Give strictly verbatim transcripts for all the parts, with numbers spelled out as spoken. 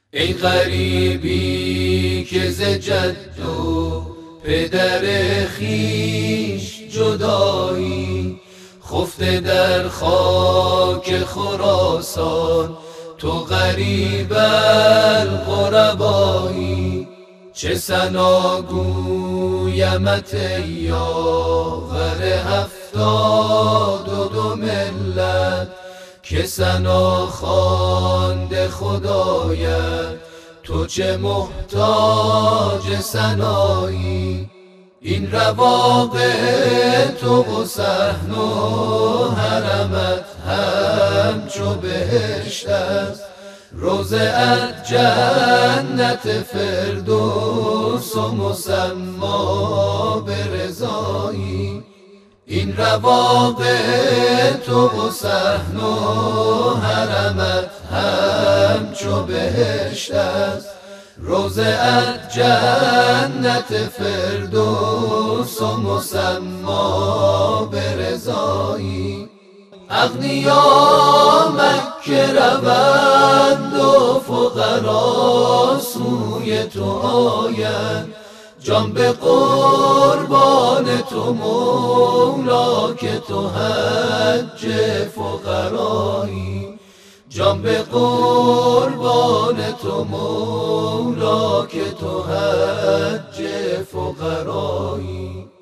ای غریبی که ز جد و پدر خویش جدایی، خفته در خاک خراسان تو غریب الغربایی. چه ثنا گویمت ای یاور هفتاد و دو ملت، که ثنا خوانده خدایت تو چه محتاج ثنایی. این رواقع تو و صحن و حرمت همچو بهشت است، روضه ات جنت فردوس و مسما به رضایی. این رواقع تو و صحن و حرمت همچو بهشت است، روضه ات جنت فردوس و مسما به رضایی. اغنیا مکه روند و فقرا سوی تو آیند، جان به قربان تو مولا که تو حج فقرایی. جان به قربان تو مولا که تو حج فقرایی.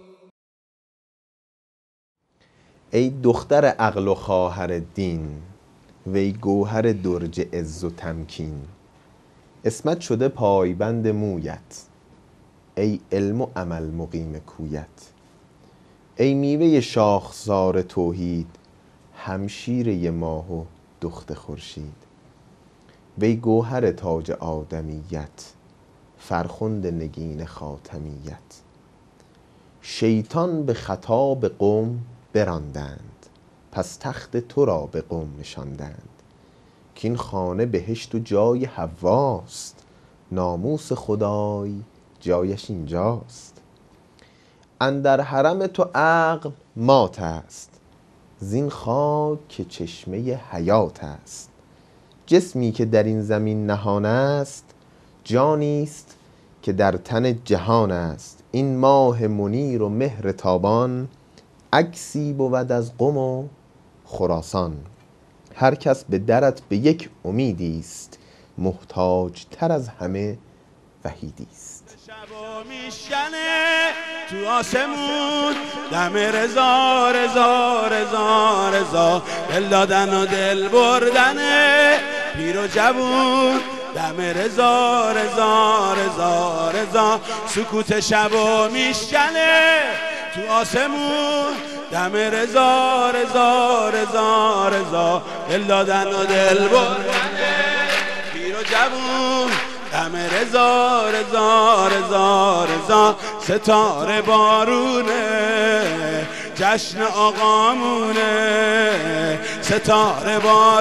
ای دختر عقل و خواهر دین، وی گوهر درج عز و تمکین، عصمت شده پایبند مویت، ای علم و عمل مقیم کویت. ای میوه شاخسار توحید، همشیره ماه و دخت خورشید، وی گوهر تاج آدمیت، فرخنده نگین خاتمیت. شیطان به خطاب قوم براندند، پس تخت تو را به قوم نشاندند. کین خانه بهشت و جای حواست، ناموس خدای جایش اینجاست. اندر حرم تو عقل مات است، زین خاک که چشمه حیات است. جسمی که در این زمین نهان است، جانیست که در تن جهان است. این ماه منیر و مهر تابان، عکسی بود از قم و خراسان. هر کس به درت به یک امیدی است، محتاج تر از همه وحیدی است. شبا میشکنه تو آسمون دم رضا رضا رضا رضا، دل دادن و دل بردنه پیر و جوون دم رضا رضا رضا رضا. سکوت شبا میشکنه تو آسمون دم رضا رضا رضا رضا، دل دادن و دل بردنه پیر و جوون دم رضا رضا رضا رضا. ستاره بارونه جشن آقامونه، ستاره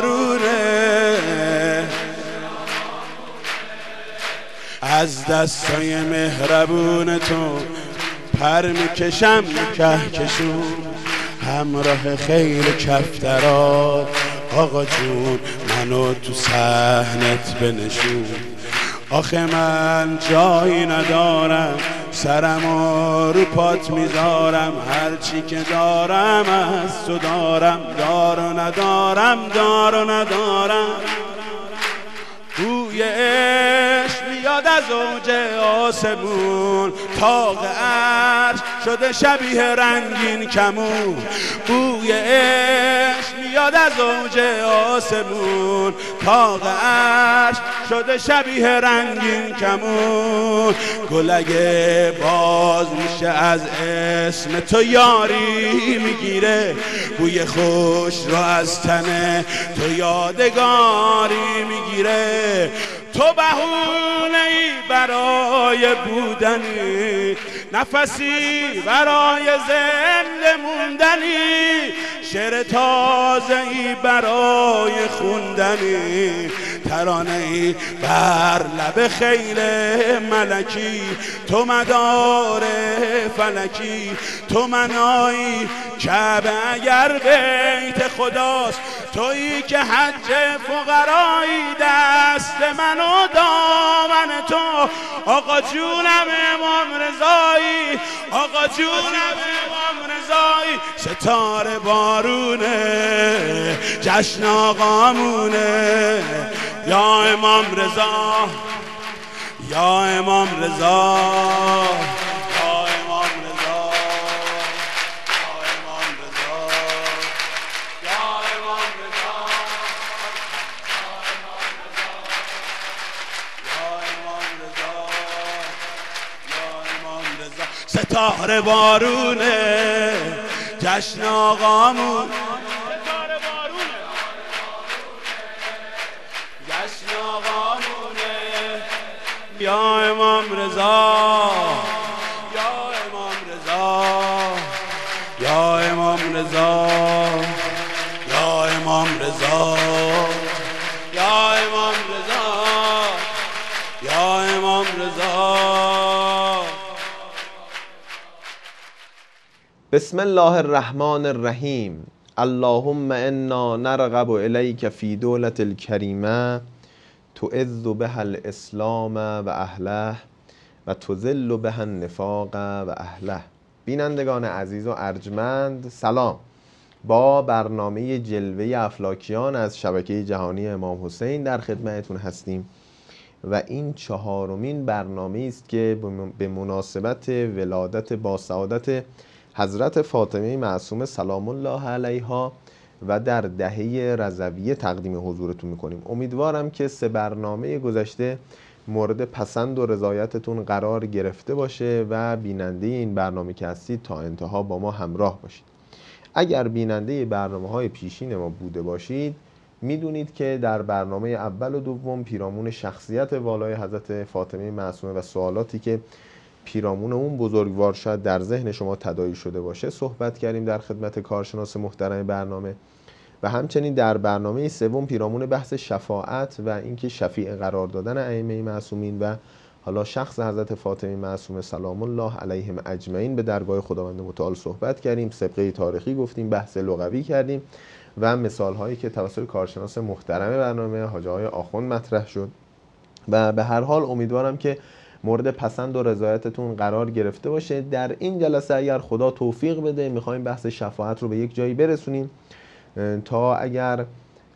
بارونه از دستای مهربون تو پر میکشم کهکشون، همراه خیل کفترات آقا جون منو تو صحنت بنشون. آخه من جایی ندارم، سرمو رو پات میذارم، هرچی که دارم از تو دارم، دار و ندارم دار و ندارم. بوی عشق میاد از اوج آسمون، طاق عرش شده شبیه رنگین کمون. بوی عشق میاد از اوج آسمون، طاق عرش شده شبیه رنگین کمون. گل اگه باز میشه از اسم تو یاری میگیره، بوی خوش رو از تن تو یادگاری میگیره. تو بهونه ای برای بودنی، نفسی برای زنده موندنی، شعر تازه ای برای خوندنی، ترانه ای بر لب خیل ملکی، تو مدار فلکی، تو منایی کعبه اگر بیت خداست، تویی که حج فقرایی دست من و دامن تو. آقا جونم امام رضایی، آقا جونم امام رضایی، ستاره بارونه جشن آقامونه. یا امام رضا، یا امام رضا، یا امام رضا، یا امام رضا، یا امام رضا، یا امام رضا، یا امام رضا. ستاره بارونه جشن آقامون، ستاره بارونه جشن آقامونه. یا امام رضا، یا امام رضا، یا امام رضا، یا امام رضا، یا امام رضا، یا امام رضا. بسم الله الرحمن الرحیم. اللهم انا نرغب الیک فی دولة الکریمه تعز بها الاسلام و اهله و تذل بها النفاق و اهله. بینندگان عزیز و ارجمند، سلام. با برنامه جلوه افلاکیان از شبکه جهانی امام حسین در خدمتتون هستیم و این چهارمین برنامه است که به مناسبت ولادت با سعادت حضرت فاطمه معصومه سلام الله علیها و در دهه رضویه تقدیم حضورتون میکنیم. امیدوارم که سه برنامه گذشته مورد پسند و رضایتتون قرار گرفته باشه و بیننده این برنامه که هستید تا انتها با ما همراه باشید. اگر بیننده برنامه های پیشین ما بوده باشید میدونید که در برنامه اول و دوم پیرامون شخصیت والای حضرت فاطمه معصومه و سوالاتی که پیرامون اون بزرگوار شاید در ذهن شما تداعی شده باشه صحبت کردیم در خدمت کارشناس محترم برنامه، و همچنین در برنامه سوم پیرامون بحث شفاعت و اینکه شفیع قرار دادن ائمه معصومین و حالا شخص حضرت فاطمه معصومه سلام الله علیهم اجمعین به درگاه خداوند متعال صحبت کردیم، سابقه تاریخی گفتیم، بحث لغوی کردیم و مثال هایی که توسط کارشناس محترم برنامه حاجی آقای آخوند مطرح شد. و به هر حال امیدوارم که مورد پسند و رضایتتون قرار گرفته باشه. در این جلسه اگر خدا توفیق بده میخوایم بحث شفاعت رو به یک جایی برسونیم تا اگر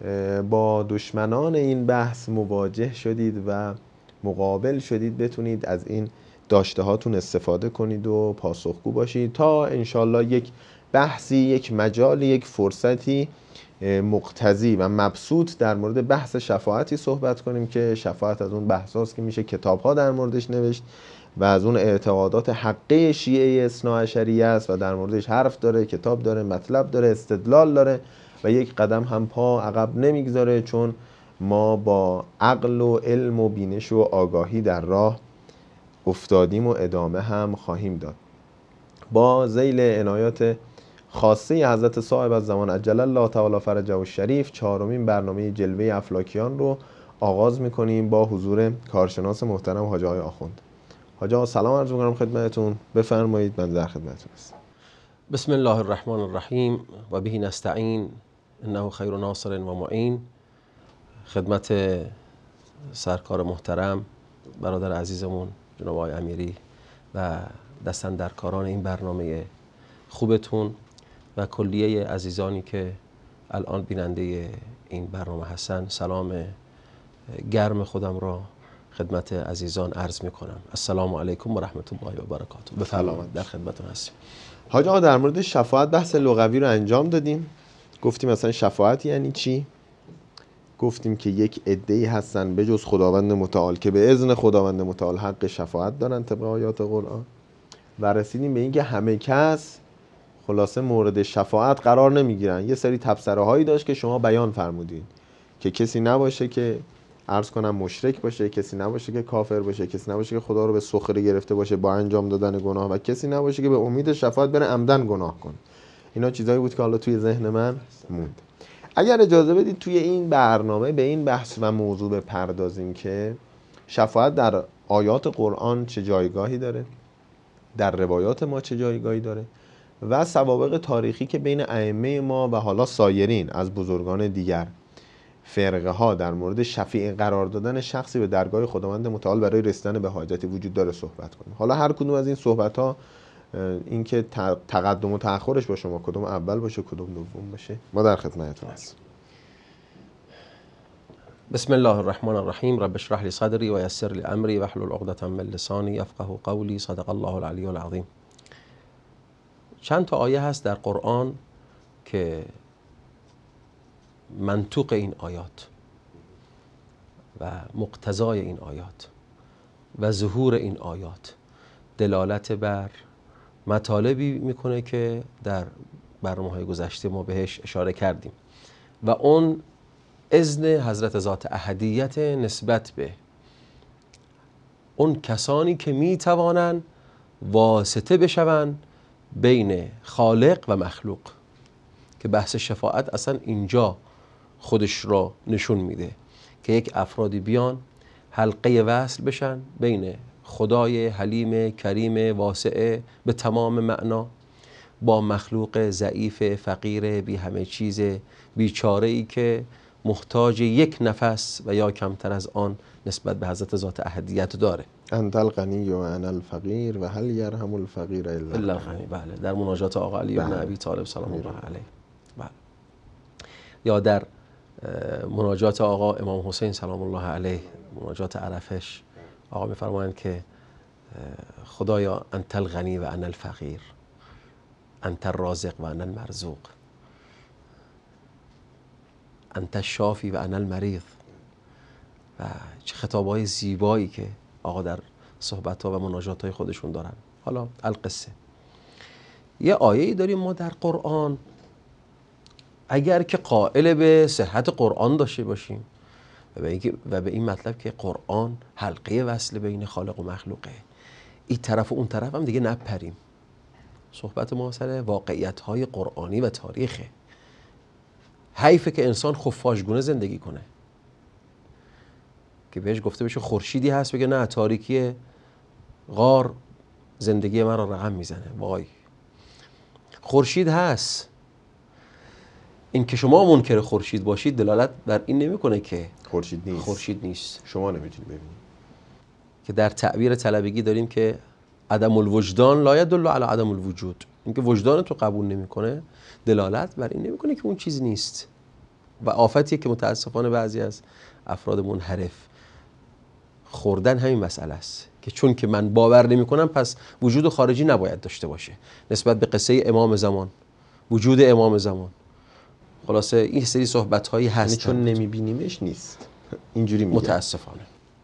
با دشمنان این بحث مواجه شدید و مقابل شدید بتونید از این داشته هاتون استفاده کنید و پاسخگو باشید تا انشالله یک بحثی، یک مجال، یک فرصتی مقتضی و مبسوط در مورد بحث شفاعتی صحبت کنیم که شفاعت از اون بحثاست که میشه کتاب ها در موردش نوشت و از اون اعتقادات حقه شیعه اثناعشریه است و در موردش حرف داره، کتاب داره، مطلب داره، استدلال داره و یک قدم هم پا عقب نمیگذاره، چون ما با عقل و علم و بینش و آگاهی در راه افتادیم و ادامه هم خواهیم داد. با ذیل عنایات خاصه حضرت صاحب الزمان عجل الله تعالی فرجه الشریف چهارمین برنامه جلوه افلاکیان رو آغاز میکنیم با حضور کارشناس محترم حاجی آقای آخوند. حاجی آقا سلام عرض میکنم خدمتتون، بفرمایید من در خدمتتون هستم. بسم الله الرحمن الرحیم و به نستعین انه خیر ناصر و معین. خدمت سرکار محترم برادر عزیزمون جناب آقای امیری و دستاندرکاران این برنامه خوبتون و کلیه عزیزانی که الان بیننده این برنامه هستن، سلام گرم خودم را خدمت عزیزان عرض می کنم. السلام علیکم و رحمت الله و برکاته. بفرمایید در خدمتتون هستیم. حاجی آقا در مورد شفاعت بحث لغوی رو انجام دادیم، گفتیم مثلا شفاعت یعنی چی، گفتیم که یک عده‌ای هستن به جز خداوند متعال که به اذن خداوند متعال حق شفاعت دارن طبق آیات قرآن، و رسیدیم به اینکه همه کس خلاصه مورد شفاعت قرار نمیگیرن. یه سری تبصره هایی داشت که شما بیان فرمودین که کسی نباشه که عرض کنم مشرک باشه، کسی نباشه که کافر باشه، کسی نباشه که خدا رو به سخره گرفته باشه با انجام دادن گناه، و کسی نباشه که به امید شفاعت بره عمدن گناه کنه. اینا چیزایی بود که حالا توی ذهن من موند. اگر اجازه بدید توی این برنامه به این بحث و موضوع بپردازیم که شفاعت در آیات قرآن چه جایگاهی داره، در روایات ما چه جایگاهی داره و سوابق تاریخی که بین ائمه ما و حالا سایرین از بزرگان دیگر فرقه ها در مورد شفیع قرار دادن شخصی به درگاه خداوند متعال برای رسیدن به حاجتی وجود داره صحبت کنیم. حالا هر کدوم از این صحبت ها این که تقدم و تأخرش با شما کدوم اول باشه کدوم دوم باشه ما در خدمتتون هستیم. بسم الله الرحمن الرحیم. رب اشرح لی صدری و یسر لی امری واحلل عقدة من لسانی یفقهوا قولی. صدق الله العلی العظیم. چند تا آیه هست در قرآن که منطوق این آیات و مقتضای این آیات و ظهور این آیات دلالت بر مطالبی میکنه که در برنامه‌های گذشته ما بهش اشاره کردیم و اون اذن حضرت ذات احدیت نسبت به اون کسانی که میتوانند واسطه بشوند بین خالق و مخلوق، که بحث شفاعت اصلا اینجا خودش را نشون میده که یک افرادی بیان حلقه وصل بشن بین خدای حلیم کریم واسعه به تمام معنا با مخلوق ضعیف فقیر بی همه چیز بیچاره‌ای که محتاج یک نفس و یا کمتر از آن نسبت به حضرت ذات احدیت داره. انت الغنی و انا الفقیر و هل یرحم الفقیر الا الغنی. بله، در مناجات آقا علی بن ابی طالب سلام الله علیه. بله. یا در مناجات آقا امام حسین سلام الله علیه، مناجات عرفش، آقا میفرمایند که خدایا انت الغنی و انا الفقیر، انت الرازق و انا المرزوق، انت الشافی و انا المریض. و چه خطابهای زیبایی که آقا در صحبت‌ها و مناجات‌های خودشون دارن. حالا القصه، یه آیه‌ای داریم ما در قرآن، اگر که قائل به صحت قرآن داشته باشیم و به این مطلب که قرآن حلقه وصل بین خالق و مخلوقه، این طرف و اون طرف هم دیگه نپریم. صحبت ما سر واقعیت‌های قرآنی و تاریخه. حیفه که انسان خفاشگونه زندگی کنه که بهش گفته بشه خورشیدی هست بگه نه، تاریکی غار زندگی من را رقم میزنه. وای، خورشید هست. این که شما منکر خورشید باشید دلالت بر این نمیکنه که خورشید نیست. خورشید نیست. شما نمیتونید ببینید. که در تعبیر طلبگی داریم که عدم الوجدان لا يدل علی عدم الوجود. اینکه وجدان تو قبول نمیکنه دلالت بر این نمیکنه که اون چیز نیست. و آفتیه که متاسفانه بعضی از افراد منحرف خوردن همین مسئله است که چون که من باور نمیکنم پس وجود خارجی نباید داشته باشه. نسبت به قصه امام زمان، وجود امام زمان، خلاصه این سری صحبت هایی هست چون نمیبینیمش نیست. اینجوری میگه متاسفانه.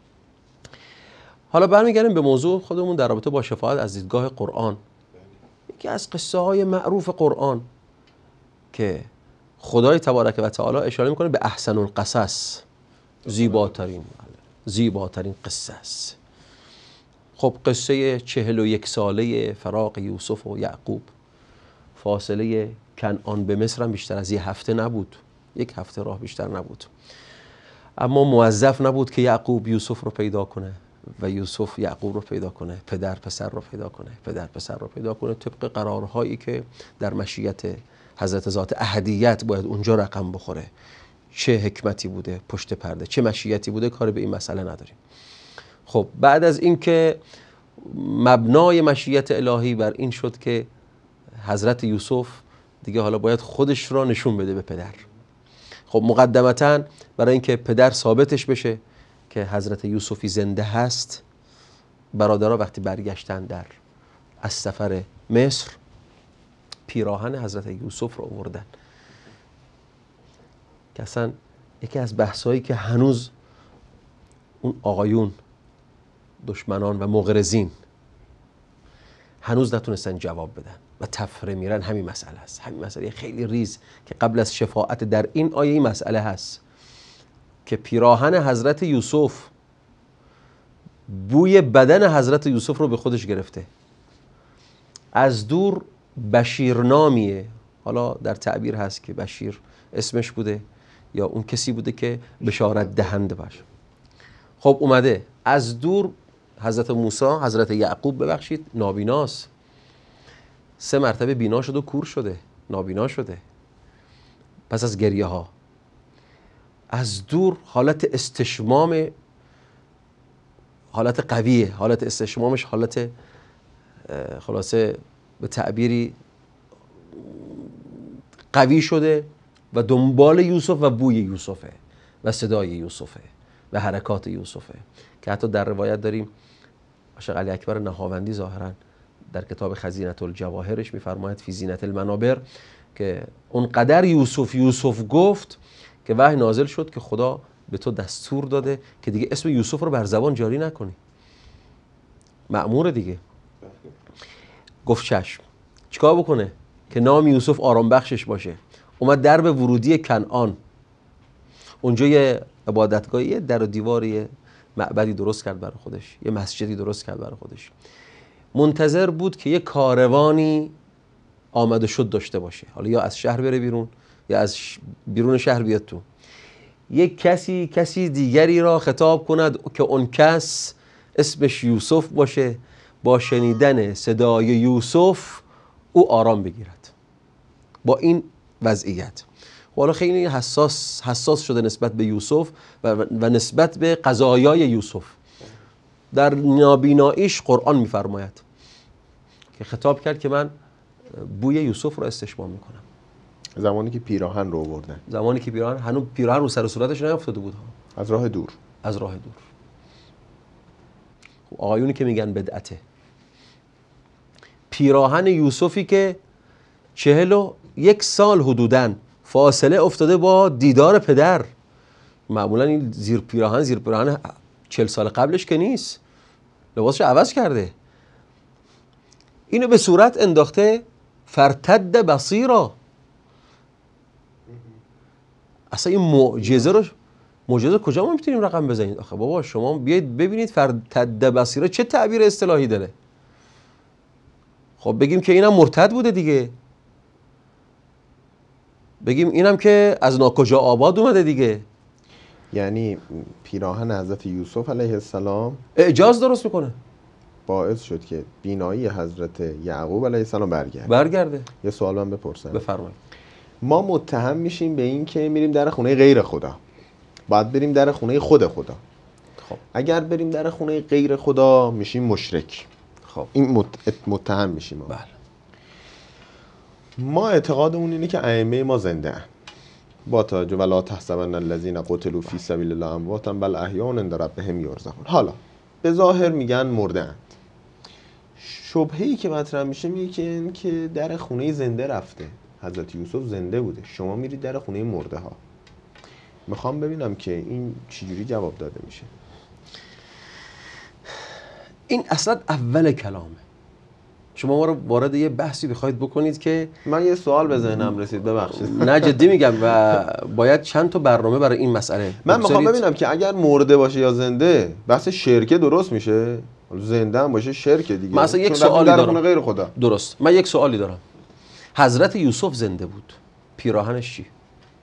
حالا برمیگردیم به موضوع خودمون در رابطه با شفاعت از دیدگاه قرآن. یکی از قصه های معروف قرآن که خدای تبارک و تعالی اشاره میکنه به احسن القصص، زیباترین زیباترین قصه است. خب قصه چهل و یک ساله فراق یوسف و یعقوب، فاصله کنعان به مصر هم بیشتر از یه هفته نبود، یک هفته راه بیشتر نبود، اما موظف نبود که یعقوب یوسف رو پیدا کنه و یوسف یعقوب رو پیدا کنه، پدر پسر رو پیدا کنه، پدر پسر رو پیدا کنه، طبق قرارهایی که در مشیت حضرت ذات احدیت باید اونجا رقم بخوره. چه حکمتی بوده پشت پرده، چه مشیتی بوده، کاری به این مسئله نداریم. خب بعد از اینکه مبنای مشیت الهی بر این شد که حضرت یوسف دیگه حالا باید خودش را نشون بده به پدر. خب مقدمتاً برای اینکه پدر ثابتش بشه که حضرت یوسفی زنده هست، برادرها وقتی برگشتن در از سفر مصر پیراهن حضرت یوسف رو آوردن که اصلا یکی از بحثایی که هنوز اون آقایون دشمنان و مغرضین هنوز نتونستن جواب بدن و تفره میرن همین مسئله است. همین مسئله خیلی ریز که قبل از شفاعت در این آیه این مسئله هست که پیراهن حضرت یوسف بوی بدن حضرت یوسف رو به خودش گرفته. از دور بشیر نامیه، حالا در تعبیر هست که بشیر اسمش بوده یا اون کسی بوده که بشارت دهنده باشه. خب اومده از دور حضرت موسی، حضرت یعقوب ببخشید، نابیناست، سه مرتبه بینا شده و کور شده، نابینا شده پس از گریه ها. از دور حالت استشمام، حالت قویه، حالت استشمامش حالت خلاصه به تعبیری قوی شده و دنبال یوسف و بوی یوسفه و صدای یوسفه و حرکات یوسفه، که حتی در روایت داریم عاشق علی اکبر نهاوندی ظاهرا در کتاب خزینة الجواهرش میفرماید فی زینة المنابر که اونقدر یوسف یوسف گفت که وحی نازل شد که خدا به تو دستور داده که دیگه اسم یوسف رو بر زبان جاری نکنی، مأمور دیگه. گفت چشم. چیکار بکنه که نام یوسف آرام بخشش باشه؟ اومد درب ورودی کنعان، اونجا یه عبادتگاهی، در و دیواری معبدی درست کرد برای خودش، یه مسجدی درست کرد برای خودش. منتظر بود که یه کاروانی آمد و شد داشته باشه، حالا یا از شهر بره بیرون یا از بیرون شهر بیاد تو. یک کسی کسی دیگری را خطاب کند که اون کس اسمش یوسف باشه، با شنیدن صدای یوسف او آرام بگیرد. با این وضعیت حالا خیلی حساس حساس شده نسبت به یوسف و, و نسبت به قضایای یوسف. در نابیناییش قرآن میفرماید که خطاب کرد که من بوی یوسف رو استشمام میکنم. زمانی که پیراهن رو آوردن، زمانی که پیراهن هنوز پیراهن رو سر و صورتش نیافتاده بود ها. از راه دور از راه دور. خب آقایونی که میگن بدعته، پیراهن یوسفی که چهل و یک سال حدوداً فاصله افتاده با دیدار پدر، معمولا این زیر پیراهن زیر پیراهن چهل سال قبلش که نیست، لباسش عوض کرده، اینو به صورت انداخته فرتد بصیرا. اصلا این معجزه رو معجزه کجا ما میتونیم رقم بزنید؟ آخه بابا شما بیاید ببینید فرتد بصیرا چه تعبیر اصطلاحی داره. خب بگیم که اینم مرتد بوده دیگه، بگیم اینم که از ناکجا آباد اومده دیگه. یعنی پیراهن حضرت یوسف علیه السلام اعجاز درست میکنه، باعث شد که بینایی حضرت یعقوب علیه السلام برگرده. برگرده. یه سوال من بپرسم. بفرمایید. ما متهم میشیم به این که میریم در خونه غیر خدا، باید بریم در خونه خود خدا. خب اگر بریم در خونه غیر خدا میشیم مشرک. خب این متهم میشیم. بله. ما اعتقادمون اینه که ائمه ما زنده اند. با توجه ولا تحسبن الذين قتلوا في سبيل الله امواتا بل احیاء عند ربهم یرزقون. حالا به ظاهر میگن مرده اند. شبهه‌ای که مطرح میشه میگه که این که در خونه زنده رفته، حضرت یوسف زنده بوده، شما میرید در خونه مرده ها. میخوام ببینم که این چجوری جواب داده میشه. این اصلا اول کلامه. شما ما رو وارد یه بحثی بخواید بکنید که من یه سوال به ذهنم رسید، ببخشید. نه جدی میگم و باید چند تا برنامه برای این مسئله. من میخوام ببینم که اگر مرده باشه یا زنده بحث شرکه درست میشه؟ زنده هم باشه شرکه دیگه. مثلا یک سوالی دارم. غیر خدا. درست. من یک سوالی دارم. حضرت یوسف زنده بود، پیراهنش چی؟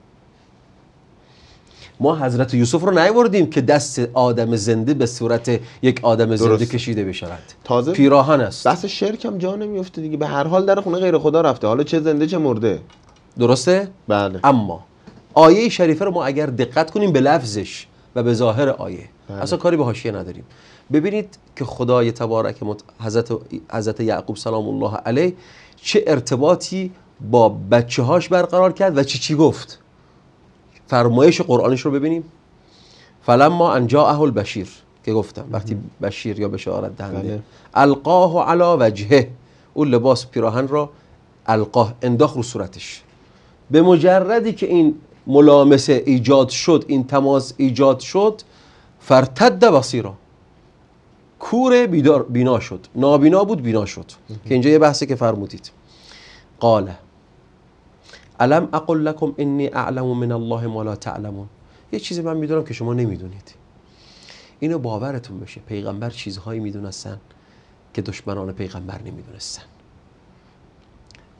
ما حضرت یوسف رو نیاوردیم که دست آدم زنده به صورت یک آدم زنده درست. کشیده بشود. تازه پیراهن است. بحث شرک هم جا نمیفته دیگه. به هر حال در خونه غیر خدا رفته، حالا چه زنده چه مرده. درسته؟ بله. اما آیه شریفه رو ما اگر دقت کنیم به لفظش و به ظاهر آیه، بله. اصلا کاری به حاشیه نداریم. ببینید که خدای تبارک مت... حضرت حضرت یعقوب سلام الله علیه چه ارتباطی با بچه هاش برقرار کرد و چی چی گفت. فرمایش قرآنش رو ببینیم. فلما ان جاءه البشیر که گفتم وقتی بشیر یا بشارت دهنده القاه علی وجهه، اون لباس پیراهن را القاه انداخت رو صورتش. به مجردی که این ملامسه ایجاد شد، این تماس ایجاد شد، فرتد بصیرا، کور بیدار بینا شد، نابینا بود بینا شد. که اینجا یه بحثی که فرمودید. قال الم اقل لكم انی اعلم من الله ما لا تعلمون. یه چیزی من میدونم که شما نمیدونید. اینو باورتون بشه، پیغمبر چیزهایی میدونستن که دشمنان پیغمبر نمیدونستن.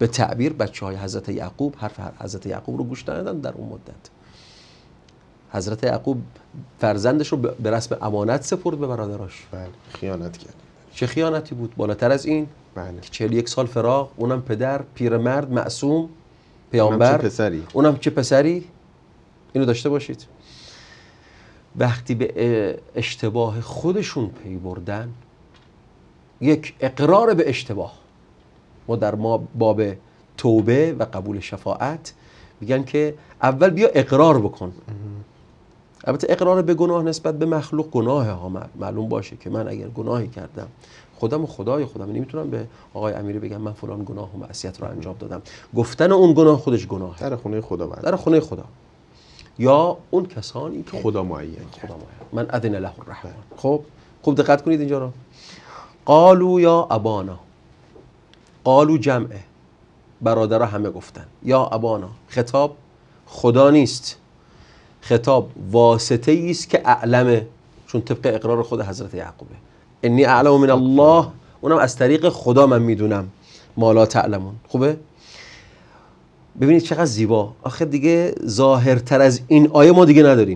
به تعبیر بچه های حضرت یعقوب حرف حضرت یعقوب رو گوش ندادن در اون مدت. حضرت یعقوب فرزندش رو به رسم امانت سپرد به برادراش. بله خیانت کرد. چه خیانتی بود بالاتر از این؟ بله. چهل و یک سال فراق، اونم پدر، پیرمرد، معصوم، پیامبر، اونم چه پسری اونم چه پسری. اینو داشته باشید. وقتی به اشتباه خودشون پی بردن، یک اقرار به اشتباه، ما در ما باب توبه و قبول شفاعت میگن که اول بیا اقرار بکن. البته اقرار به گناه نسبت به مخلوق گناه ها معلوم باشه که من اگر گناهی کردم، خودم و خدای خودم، نمیتونم به آقای امیری بگم من فلان گناه و معصیت رو انجام دادم. گفتن اون گناه خودش گناهه در خونه خدا بعد. در خونه خدا، یا اون کسانی که خدا معین کرد. خدا معین. من اذن له الرحمن. خب خوب دقت کنید اینجا رو. قالوا یا ابانا، قالوا جمعه، برادرها همه گفتن یا ابانا. خطاب خدا نیست، خطاب واسطه است که اعلمه، چون طبق اقرار خود حضرت یعقوبه. انی اعلم من الله، اونم از طریق خدا من میدونم ما لا تعلمون. خوبه؟ ببینید چقدر زیبا. آخه دیگه ظاهرتر از این آیه ما دیگه نداریم.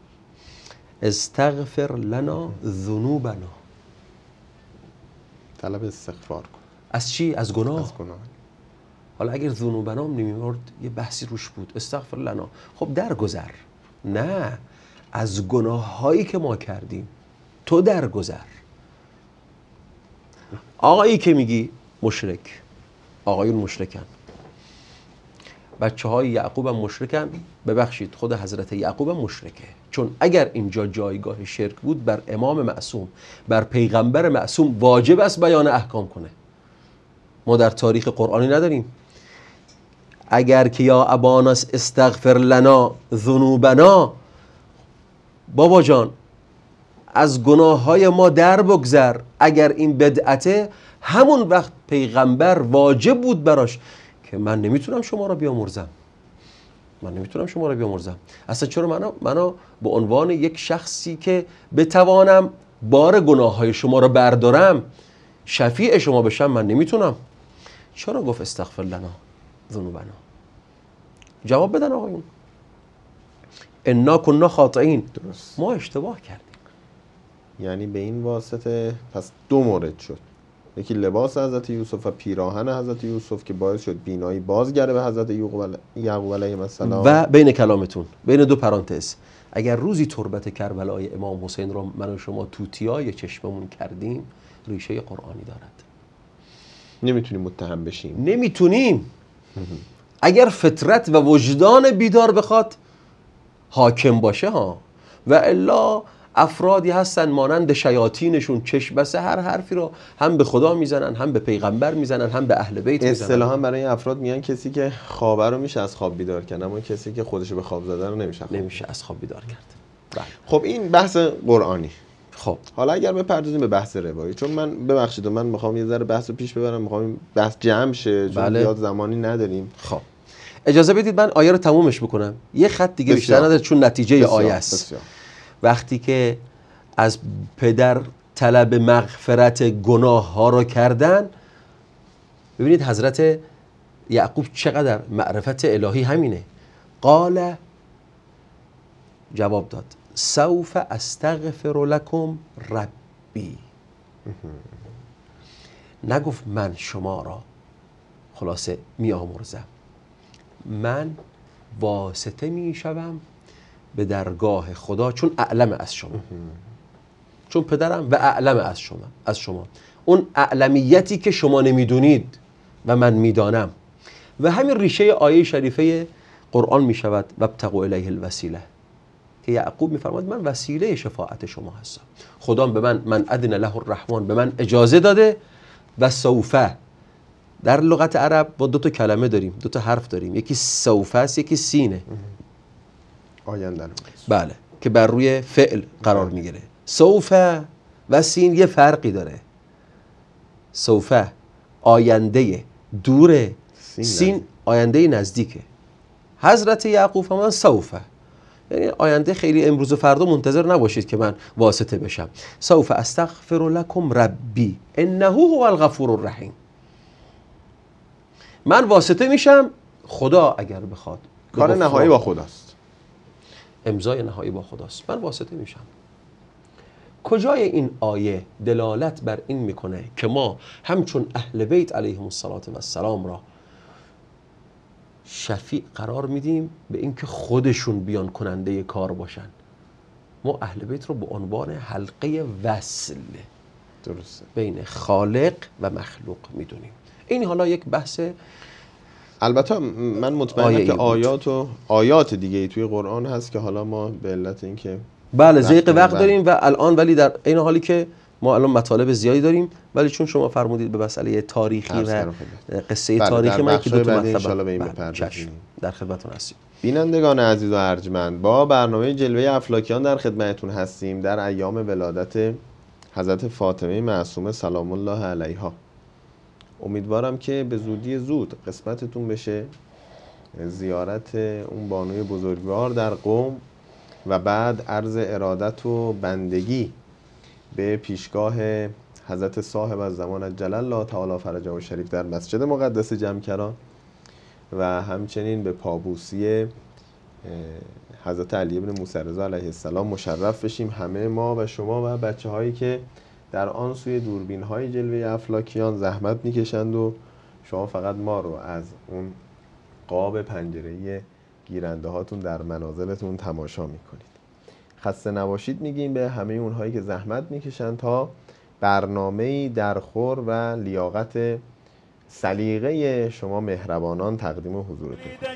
استغفر لنا ذنوبنا، طلب استغفار کن. از چی؟ از گناه. از گناه. حالا اگر ذنوبنا هم نمی‌مرد یه بحثی روش بود. استغفر لنا، خب درگذر. نه، از گناه‌هایی که ما کردیم تو درگذر. آقایی که میگی مشرک، آقایون مشرکن، بچه های یعقوب هم مشرکن، ببخشید خود حضرت یعقوب هم مشرکه. چون اگر اینجا جایگاه شرک بود، بر امام معصوم، بر پیغمبر معصوم واجب است بیان احکام کنه. ما در تاریخ قرآنی نداریم اگر که یا ابانا استغفر لنا ذنوبنا، بابا جان از گناه های ما در بگذر. اگر این بدعته، همون وقت پیغمبر واجب بود براش که من نمیتونم شما را بیامرزم، من نمیتونم شما را بیامرزم. اصلا چرا منو منو به عنوان یک شخصی که بتوانم بار گناه های شما را بردارم شفیع شما بشم، من نمیتونم. چرا گفت استغفر لنا ذنوبنا؟ جواب بدن آقایون. انا کنا خاطئین، درست. ما اشتباه کردیم. یعنی به این واسطه پس دو مورد شد. یکی لباس حضرت یوسف و پیراهن حضرت یوسف که باعث شد بینایی بازگره به حضرت یعقوب علیه السلام. و بین کلامتون، بین دو پرانتز، اگر روزی تربت کربلای امام حسین رو من و شما توتیای چشممون کردیم، ریشه قرآنی دارد. نمیتونیم متهم بشیم. نمیتونیم. اگر فطرت و وجدان بیدار بخواد حاکم باشه ها، و الا افرادی هستن مانند شیاطینشون چشم بسته هر حرفی رو هم به خدا میزنن، هم به پیغمبر میزنن، هم به اهل بیت میزنن. اصطلاحا برای افراد میگن کسی که خوابه رو میشه از خواب بیدار کرد، اما کسی که خودش به خواب زده رو نمیشه خواب. نمیشه از خواب بیدار کرد. بله. خب این بحث قرآنی. خب حالا اگر بپردازیم به بحث روایی، چون من ببخشید من میخوام یه ذره بحث رو پیش ببرم، میخوام بحث جمع شه چون بله. زیاد زمانی نداریم. خب اجازه بدید من آیه رو تمومش بکنم. یه خط دیگه بیشتر نداره چون نتیجه بسیار. آیه است. بسیار. وقتی که از پدر طلب مغفرت گناه ها رو کردن، ببینید حضرت یعقوب چقدر معرفت الهی همینه. قال، جواب داد، سوف استغفر لکم ربی. نگفت من شما را خلاصه می آمرزم، من واسطه می شوم به درگاه خدا، چون اعلم از شما، چون پدرم و اعلم از شما از شما اون اعلمیتی که شما نمیدونید و من میدانم. و همین ریشه آیه شریفه قرآن می شود وابتغوا الیه الوسیله، که یعقوب میفرماد من وسیله شفاعت شما هستم. خدا به من من اذن له الرحمن به من اجازه داده. و سوفه در لغت عرب با دو تا کلمه داریم، دو تا حرف داریم، یکی سوفه است یکی سینه. آینده رو. بله، که بر روی فعل قرار میگیره. سوفه و سین یه فرقی داره. سوفه آینده دوره، سین, سین آینده نزدیکه. حضرت یعقوب فرمودن سوفه، یعنی آینده خیلی امروز و فردا منتظر نباشید که من واسطه بشم. سوف استغفر لکم ربی انه هو الغفور الرحیم. من واسطه میشم، خدا اگر بخواد کار نهایی با خداست، امضای نهایی با خداست، من واسطه میشم. کجای این آیه دلالت بر این میکنه که ما همچون اهل بیت علیهم السلام را شفیع قرار میدیم به اینکه خودشون بیان کننده کار باشن؟ ما اهل بیت رو به عنوان حلقه وصل درسته بین خالق و مخلوق میدونیم. این حالا یک بحث، البته من مطمئنم که آیات و آیات دیگه ای توی قرآن هست که حالا ما به علت اینکه بله ضیق وقت داریم و الان، ولی در این حالی که ما الان مطالب زیادی داریم، ولی چون شما فرمودید به مسئله تاریخی و قصه بله تاریخی، ما یکی دو تا مطلب به این بپردازیم. در خدمتتون هستیم. بینندگان عزیز و ارجمند، با برنامه جلوه افلاکیان در خدمتتون هستیم در ایام ولادت حضرت فاطمه معصومه سلام الله علیها. امیدوارم که به زودی زود قسمتتون بشه زیارت اون بانوی بزرگوار در قم و بعد عرض ارادت و بندگی به پیشگاه حضرت صاحب الزمان عجل الله تعالی فرجه و شریف در مسجد مقدس جمکران و همچنین به پابوسی حضرت علی بن موسی رضا علیه السلام مشرف بشیم، همه ما و شما و بچه هایی که در آن سوی دوربین های جلوه افلاکیان زحمت میکشند و شما فقط ما رو از اون قاب پنجره‌ای گیرنده هاتون در منازلتون تماشا میکنید. خسته نباشید میگیم به همه اونهایی که زحمت میکشن تا برنامه‌ای در خور و لیاقت سلیقه شما مهربانان تقدیم حضورتون کنید.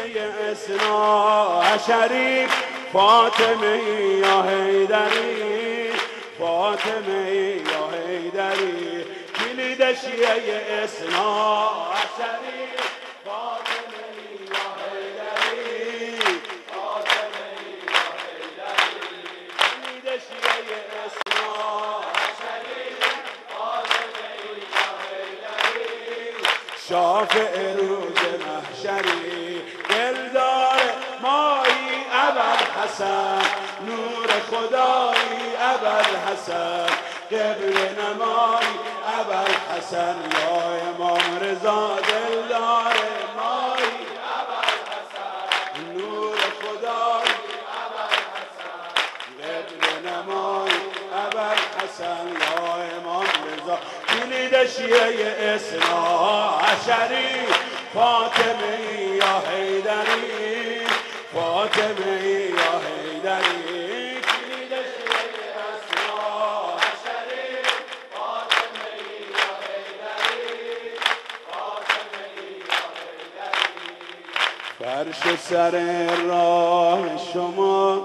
شریف فاطمه یا حیدری، فاطمه یا حیدری، کلید شیعه اثنا شریف فاطمه یا حیدری، فاطمه یا حیدری، کلید شیعه اثنا شریف فاطمه یا حیدری، شافع روز محشری، دلدار مایی ابوالحسن، نور خدایی ابوالحسن، قبل نمایی ابوالحسن، یا امام رضا دلدار مایی ابوالحسن، نور خدایی ابوالحسن، قبل نمایی ابوالحسن، یا امام رضا، کلید شیعه اثنا عشری، فاطمه یا حیدری، فاطمه یا حیدری، کلید شیعه اثنا عشری، فاطمه یا حیدری، فاطمه یا حیدری. فرش سر راه شما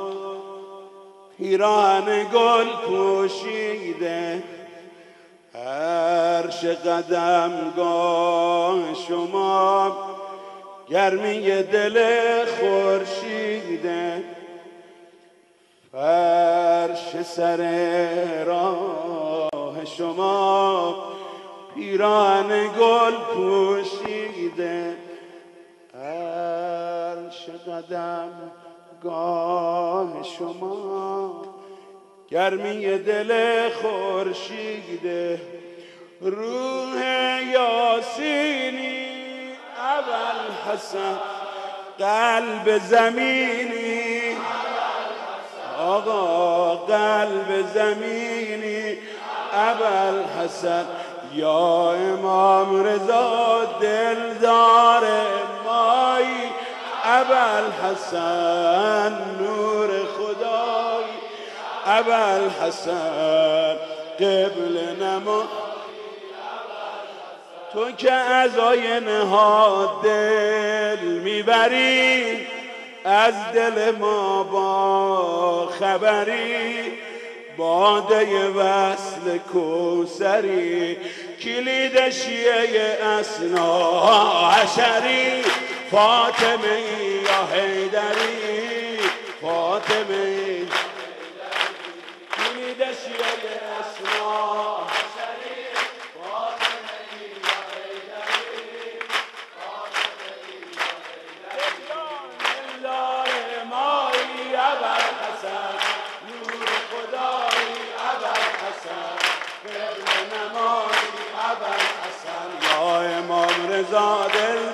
پیراهن گل پوشیده، عرش قدمگاه شما گرمی دل خورشیده، فرش سر راه شما پیراهن گل پوشیده، عرش قدمگاه شما گرمی دل خورشیده، روح یاسینی ابوالحسن، قلب زمینی آقا، قلب زمینی ابوالحسن، یا امام رضا دلدار مایی ابوالحسن، نور خدایی ابوالحسن، قبل نما، تو که از آینه ها دل میبری، از دل ما با خبری، باده وصل کوثری، کلید شیعه اثنا عشری، فاطمه یا حیدری، فاطمه کلید شیعه اثنا عشری، فاطمه یا حیدری، فاطمه یا حیدری، دلدار مایی ابوالحسن، نور خدایی ابوالحسن، قبل نمایی ابوالحسن، یا امام رضا دل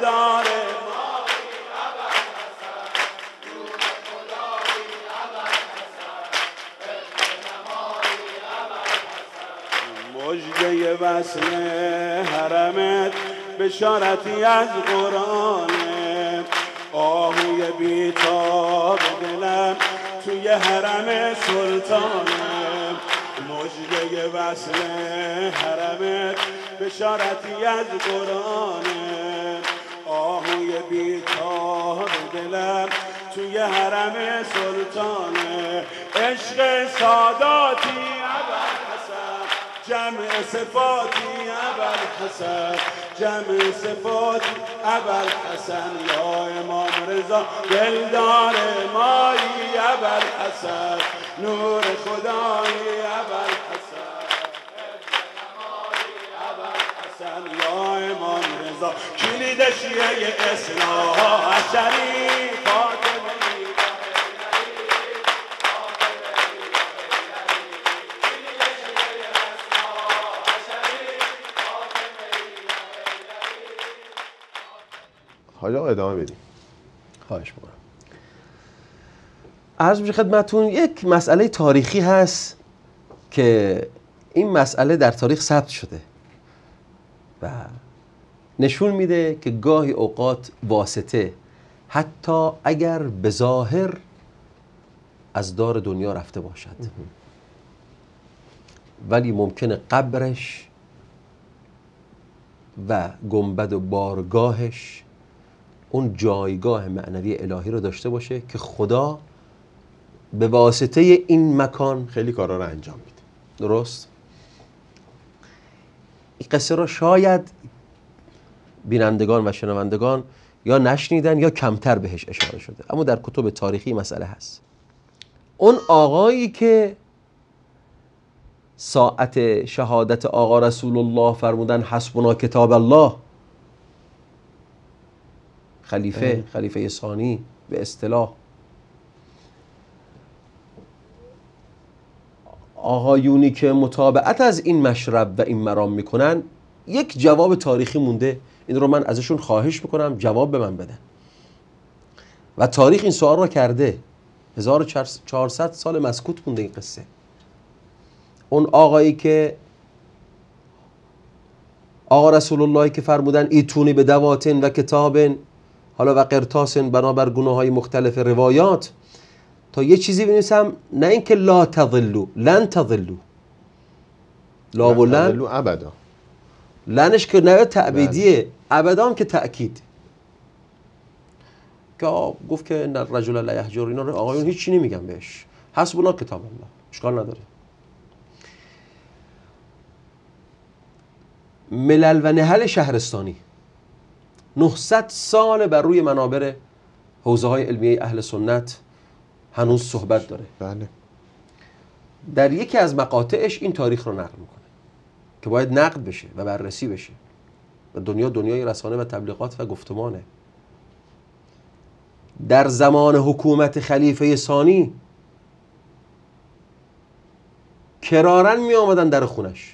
مژده وصل حرمت بشارتی از قرآنه، آهوی بیتاب دلم توی حرم سلطانه، مژده وصل حرمت بشارتی از قرآنه، آهوی بیتاب دلم توی حرم سلطانه، عشق ساداتی ابوالحسن جمع صفاتی ابوالحسن جمع صفاتی ابوالحسن یا امام رضا دلدار مایی ابوالحسن نور خدایی ابوالحسن ابوالحسن یا امام رضا کلید شیعه اصلاح شریف فاطمه حالا ادامه بدیم. خواهش می‌کنم. عرض میشه خدمتتون یک مسئله تاریخی هست که این مسئله در تاریخ ثبت شده و نشون میده که گاهی اوقات واسطه حتی اگر به ظاهر از دار دنیا رفته باشد ولی ممکنه قبرش و گنبد و بارگاهش اون جایگاه معنوی الهی رو داشته باشه که خدا به واسطه این مکان خیلی کارا رو انجام میده. درست؟ این قصه رو شاید بینندگان و شنوندگان یا نشنیدن یا کمتر بهش اشاره شده، اما در کتب تاریخی مسئله هست. اون آقایی که ساعت شهادت آقا رسول الله فرمودن حسبنا کتاب الله، خلیفه خلیفه ثانی به اصطلاح، آقایونی که متابعت از این مشرب و این مرام میکنن یک جواب تاریخی مونده، این رو من ازشون خواهش میکنم جواب به من بدن و تاریخ این سوال رو کرده. هزار و چهارصد سال مسکوت مونده این قصه. اون آقایی که آقا رسول الله که فرمودن ایتونی به دواتن و کتابن حالا و قرطاسن بنابر گناه های مختلف روایات تا یه چیزی بنویسم، نه اینکه لا تضلو، لن تضلو، لا و لن ابدا، لنش که نه تعبیدیه، ابدا هم که تأکید، که گفت که ان الرجل لا یهجر، اینا رو آقایون هیچ چی نمیگن بهش، حسبنا کتاب الله، اشکال نداره. ملل و نهل شهرستانی نهصد سال بر روی منابر حوزه های علمیه اهل سنت هنوز صحبت داره. بله. در یکی از مقاطعش این تاریخ رو نقل میکنه که باید نقد بشه و بررسی بشه و دنیا دنیای رسانه و تبلیغات و گفتمانه. در زمان حکومت خلیفه ثانی کرارن می آمدن در خونش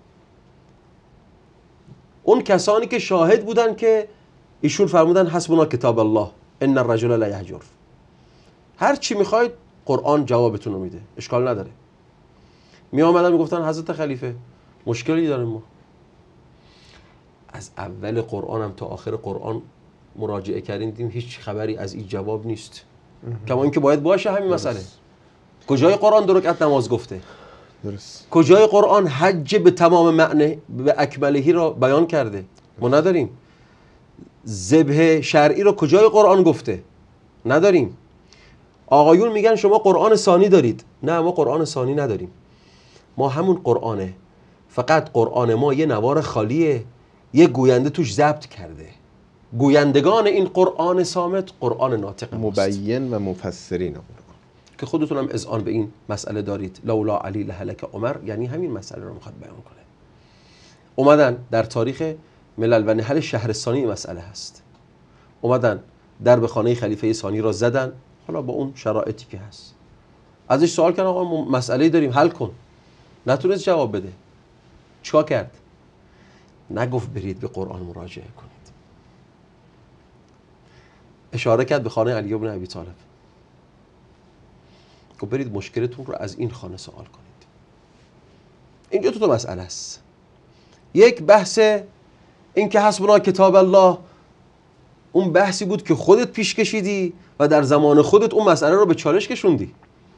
اون کسانی که شاهد بودن که ایشون فرمودن حسبنا کتاب الله ان الرجل لا یهجر، هر چی میخواید قرآن جوابتون رو میده، اشکال نداره. می آمدن میگفتن حضرت خلیفه مشکلی داریم ما، از اول قرآن هم تا آخر قرآن مراجعه کردیم دیدیم هیچ خبری از این جواب نیست، کما اینکه باید باشه همین درست. مسئله. کجای قرآن دو رکعت نماز گفته؟ درست. کجای قرآن حج به تمام معنی به اکملهی را بیان کرده؟ ما نداریم. ذبح شرعی رو کجای قرآن گفته؟ نداریم. آقایون میگن شما قرآن ثانی دارید، نه ما قرآن ثانی نداریم، ما همون قرآنه، فقط قرآن ما یه نوار خالیه، یه گوینده توش ضبط کرده. گویندگان این قرآن صامت قرآن ناطق ماست، مبین و مفسرین قرآن که خودتون هم اذعان به این مسئله دارید. لولا علی لهلک عمر، یعنی همین مسئله رو میخواد بیان کنه. اومدن در تاریخ ملل و نهل شهرستانی مسئله هست، اومدن در به خانه خلیفه ثانی را زدن، حالا با اون شرایطی که هست ازش سوال کردن آقا مسئله داریم حل کن، نتونست جواب بده. چیکار کرد؟ نگفت برید به قرآن مراجعه کنید، اشاره کرد به خانه علی بن ابی طالب، گفت برید مشکلتون رو از این خانه سوال کنید. اینجا تو تو مسئله است. یک بحث این که حسبنا کتاب الله، اون بحثی بود که خودت پیش کشیدی و در زمان خودت اون مسئله رو به چالش کشوندی.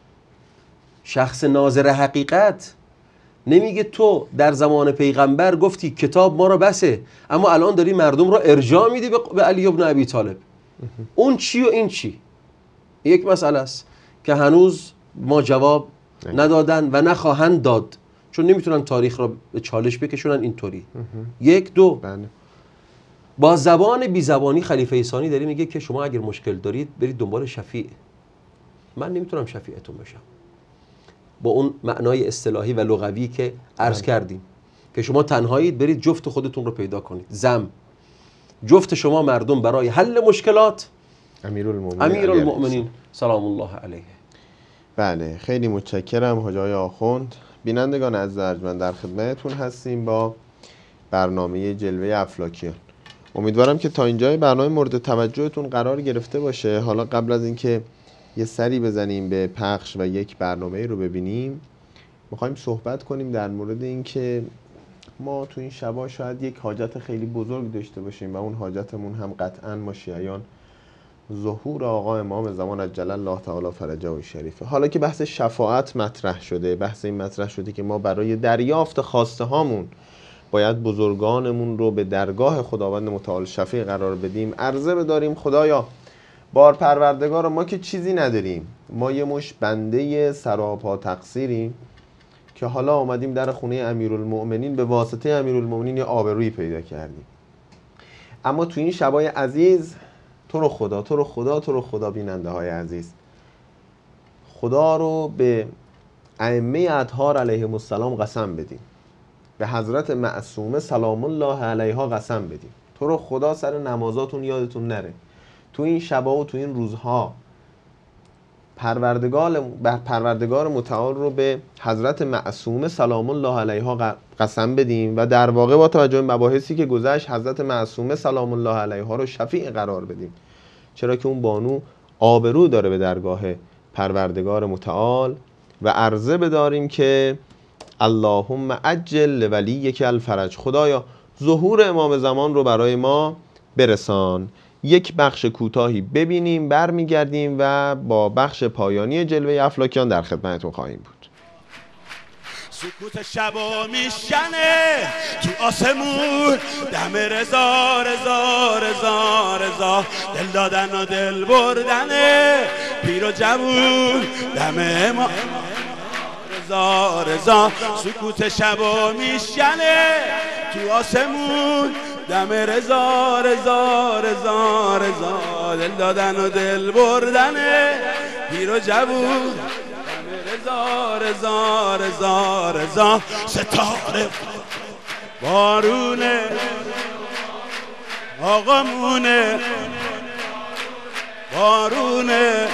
شخص ناظر حقیقت نمیگه تو در زمان پیغمبر گفتی کتاب ما رو بسه، اما الان داری مردم رو ارجاع میدی به علی ابن ابی طالب. اون چی و این چی؟ یک مسئله است که هنوز ما جواب ندادن و نخواهند داد، چون نمیتونن تاریخ را به چالش بکشونن اینطوری. یک دو بله. با زبان بی زبانی خلیفه ثانی داری میگه که شما اگر مشکل دارید برید دنبال شفیع. من نمیتونم شفیعتون بشم با اون معنای اصطلاحی و لغوی که عرض کردیم که شما تنهایید، برید جفت خودتون رو پیدا کنید. زم جفت شما مردم برای حل مشکلات امیرالمومنین امیرالمومنین سلام الله علیه. بله، خیلی متشکرم حاج آقای آخوند. بینندگان عزیز ارجمند، در خدمتتون هستیم با برنامه جلوه افلاکیان. امیدوارم که تا اینجای برنامه مورد توجهتون قرار گرفته باشه. حالا قبل از اینکه یه سری بزنیم به پخش و یک برنامه رو ببینیم، میخوایم صحبت کنیم در مورد اینکه ما تو این شبا شاید یک حاجت خیلی بزرگ داشته باشیم و اون حاجتمون هم قطعاً ما شیعیان ظهور آقا امام زمان عجل الله تعالی فرجه و شریفه. حالا که بحث شفاعت مطرح شده، بحث این مطرح شده که ما برای دریافت خواسته هامون باید بزرگانمون رو به درگاه خداوند متعال شفیع قرار بدیم، عرضه بداریم خدایا بار پروردگار، ما که چیزی نداریم، ما یه مش بنده سراپا تقصیریم که حالا آمدیم در خونه امیرالمؤمنین، به واسطه امیرالمؤمنین یه آبرویی پیدا کردیم. اما تو این شبای عزیز تو رو خدا تو رو خدا تو رو خدا بیننده های عزیز، خدا رو به ائمه اطهار علیهم السلام قسم بدیم، به حضرت معصومه سلام الله علیها قسم بدیم. تو رو خدا سر نمازاتون یادتون نره، تو این شبا و تو این روزها پروردگار پروردگار متعال رو به حضرت معصومه سلام الله علیها قسم بدیم و در واقع با توجه به مباحثی که گذشت حضرت معصومه سلام الله علیها رو شفیع قرار بدیم، چرا که اون بانو آبرو داره به درگاه پروردگار متعال، و عرضه بداریم که اللهم عجل لولیک الفرج، خدایا ظهور امام زمان رو برای ما برسان. یک بخش کوتاهی ببینیم، برمیگردیم و با بخش پایانی جلوه افلاکیان در خدمتتون خواهیم بود. سکوت شبا میشنه تو آسمون، دم رضا رضا رضا رضا، دل دادن و دل بردنه پیر و جوون، دم ما رضا رضا. سکوت شبا میشنه تو آسمون، دم رضا رضا رضا رضا، دل دادن و دل بردنه پیر و جوون، رضا رضا رضا رضا. ستاره بارونه آقامونه، بارونه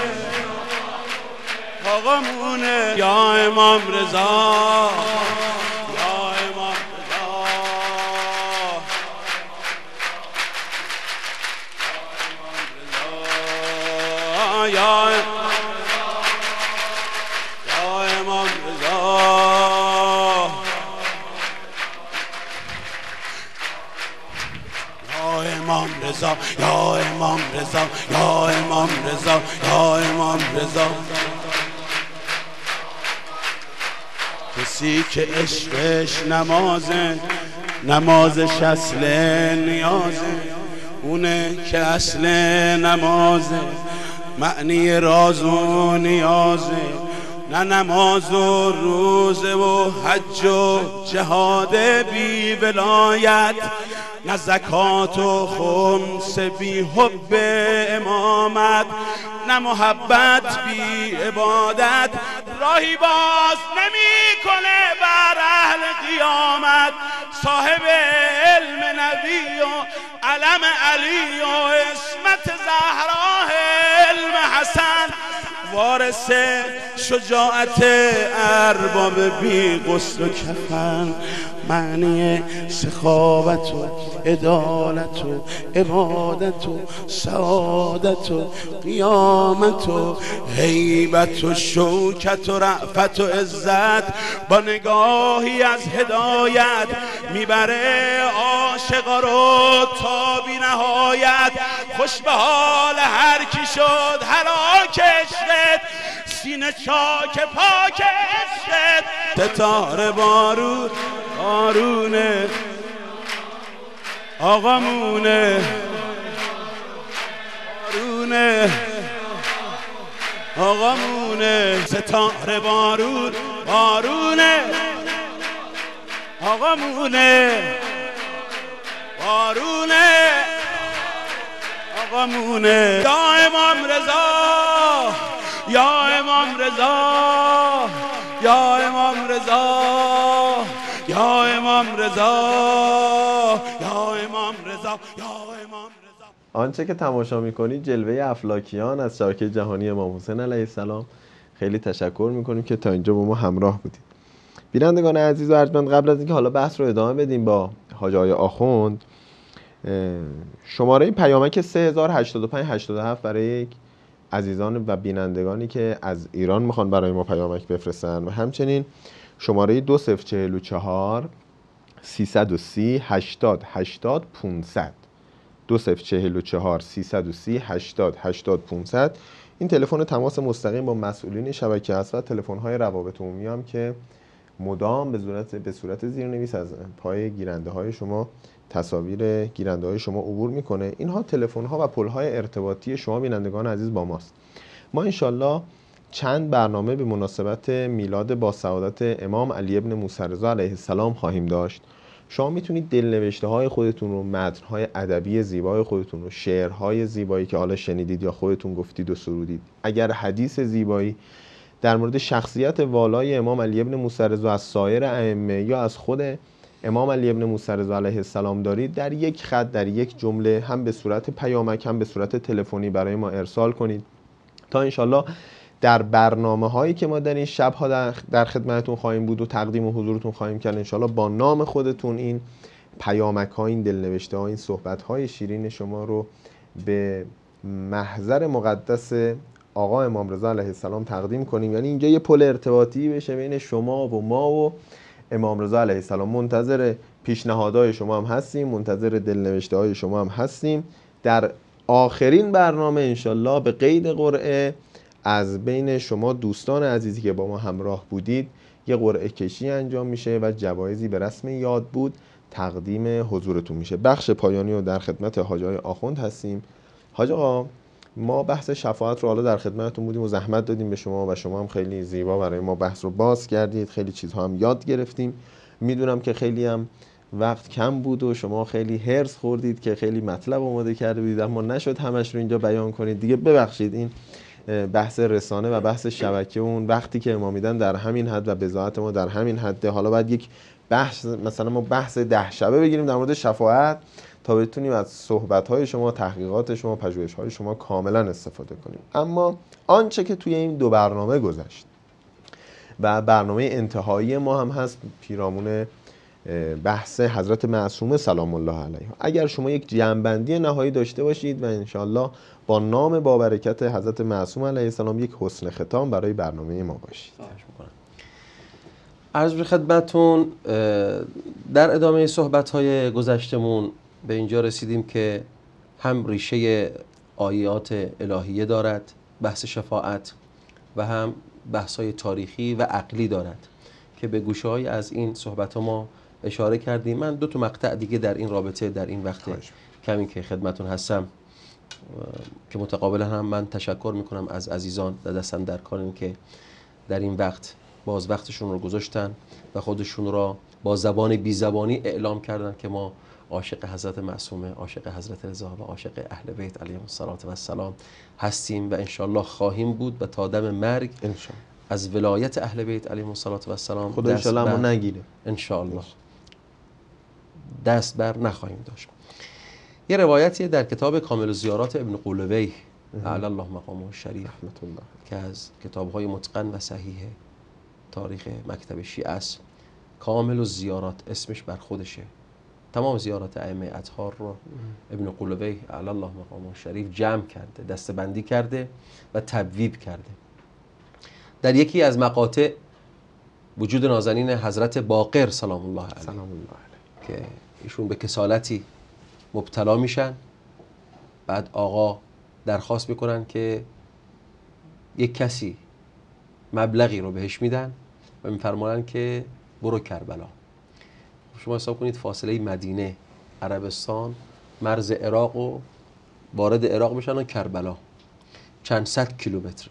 آقامونه، یا امام رضا یا امام رضا، یا امام رضا یا امام رضا یا امام رضا یا امام رضا. کسی که عشقش نمازه، نمازش اصل نیازه، اونه که اصل نمازه، معنی راز و نیازه، نه نماز و روزه و حج و جهاد بی ولایت، نه زکات و خمس بی حب امامت، نه محبت بی عبادت، راهی باز نمی کنه بر اهل قیامت. صاحب علم نبی و علم علی و عصمت زهرا، علم حسن وارث شجاعت ارباب بی غسل و کفن، معنی سخاوت و عدالت و عبادت و سعادت و قیامت و هیبت و شوکت و رأفت و عزت، با نگاهی از هدایت میبره عاشقا رو تا بی نهایت. خوش به حال هر کی شد هلاک عشقت، سینه چاک پاک عشقت. تتار بارون بارونه آقامونه، بارونه آقامونه، ستاره بارون بارونه آقامونه، بارونه آقامونه. یا امام رضا، یا امام رضا، یا امام رضا، یا امام رضا، یا امام رضا، یا امام رضا. آنچه که تماشا میکنید جلوه افلاکیان از شبکه جهانی امام حسین علیه السلام. خیلی تشکر میکنیم که تا اینجا با ما همراه بودید. بینندگان عزیز و ارجمند، قبل از اینکه حالا بحث رو ادامه بدیم با حاج آقای آخوند، شماره پیامک سه هزار و هشتاد و پنج هشتاد و هفت برای یک عزیزان و بینندگانی که از ایران میخوان برای ما پیامک بفرستن و همچنین شماره دو صفر چهل و چهار سیصد و سی هشتاد هشتاد پانصد دو صفر چهل و چهار سیصد و سی هشتاد هشتاد پانصد. این تلفن تماس مستقیم با مسئولین شبکه است و تلفن‌های روابط عمومی هم که مدام به صورت به صورت زیرنویس از پای گیرنده های شما تصاویر گیرنده های شما عبور میکنه. اینها تلفن ها و پل های ارتباطی شما بینندگان عزیز با ماست. ما انشالله چند برنامه به مناسبت میلاد با سعادت امام علی ابن موسی رضا علیه السلام خواهیم داشت. شما میتونید دلنوشته های خودتون رو، متن های ادبی زیبای خودتون رو، شعرهای زیبایی که حالا شنیدید یا خودتون گفتید و سرودید، اگر حدیث زیبایی در مورد شخصیت والای امام علی ابن موسی رضا از سایر ائمه یا از خود امام علی ابن موسی رضا علیه السلام دارید، در یک خط، در یک جمله، هم به صورت پیامک هم به صورت تلفنی برای ما ارسال کنید تا انشالله در برنامه هایی که ما در این شبها در خدمتتون خواهیم بود و تقدیم و حضورتون خواهیم کرد، انشالله با نام خودتون این پیامک ها، این دلنوشته ها، این صحبت های شیرین شما رو به محضر مقدس آقا امام رضا علیه السلام تقدیم کنیم. یعنی اینجا یه پل ارتباطی بشه بین شما و ما و امام رضا علیه السلام. منتظر پیشنهادهای شما هم هستیم، منتظر دلنوشته های شما هم هستیم. در آخرین برنامه انشالله به قید قرعه از بین شما دوستان عزیزی که با ما همراه بودید یه قرعه کشی انجام میشه و جوایزی به رسم یاد بود تقدیم حضورتون میشه. بخش پایانی رو در خدمت حاج آقای آخوند هستیم. حاج آقا، ما بحث شفاعت رو حالا در خدمتتون بودیم و زحمت دادیم به شما و شما هم خیلی زیبا برای ما بحث رو باز کردید، خیلی چیزها هم یاد گرفتیم. میدونم که خیلی هم وقت کم بود و شما خیلی هرس خوردید که خیلی مطلب آماده کرده بودید اما نشد همش رو اینجا بیان کنید. دیگه ببخشید، این بحث رسانه و بحث شبکه اون وقتی که ما میدن در همین حد و بضاعت ما در همین حد. حالا باید یک بحث، مثلا ما بحث ده شبه بگیریم در مورد شفاعت تا بتونیم از صحبت‌های شما، تحقیقات شما، پژوهش‌های شما کاملا استفاده کنیم. اما آنچه که توی این دو برنامه گذشت و برنامه انتهایی ما هم هست پیرامون بحث حضرت معصومه سلام الله علیها، اگر شما یک جمع‌بندی نهایی داشته باشید و انشالله با نام با برکت حضرت معصوم علیه السلام یک حسن ختام برای برنامه ما باشید. عرض به خدمتتون در ادامه صحبت‌های گذشتمون به اینجا رسیدیم که هم ریشه آیات الهیه دارد بحث شفاعت و هم بحث‌های تاریخی و عقلی دارد که به گوشه‌های از این صحبت‌ها ما اشاره کردیم. من دو تا مقطع دیگه در این رابطه در این وقت کمی که خدمتون هستم که متقابلا هم من تشکر میکنم از عزیزان در دستم در کارن که در این وقت باز وقتشون رو گذاشتن و خودشون را با زبان بی زبانی اعلام کردن که ما عاشق حضرت معصومه، عاشق حضرت رضا و عاشق اهل بیت علیهم السلام هستیم و انشالله خواهیم بود و تا دم مرگ انشالله از ولایت اهل بیت علیهم السلام خدا انشالله ما نگیره، انشالله دست بر نخواهیم داشت. یه روایتی در کتاب کامل الزیارات ابن قولویه اعلی الله مقامه الشریف رحمت الله، که از کتاب‌های متقن و صحیح تاریخ مکتب شیعه است. کامل الزیارات اسمش بر خودشه. تمام زیارات ائمه اطهار رو ابن قلوی اعلی الله مقامه الشریف جمع کرده، دسته‌بندی کرده و تبویب کرده. در یکی از مقاطع وجود نازنین حضرت باقر سلام الله علیه سلام الله علیه که ایشون به کسالتی مبتلا میشن، بعد آقا درخواست میکنن که یک کسی مبلغی رو بهش میدن و میفرمایند که برو کربلا. شما حساب کنید فاصله مدینه عربستان مرز عراق و وارد عراق بشن و کربلا چند صد کیلومتره.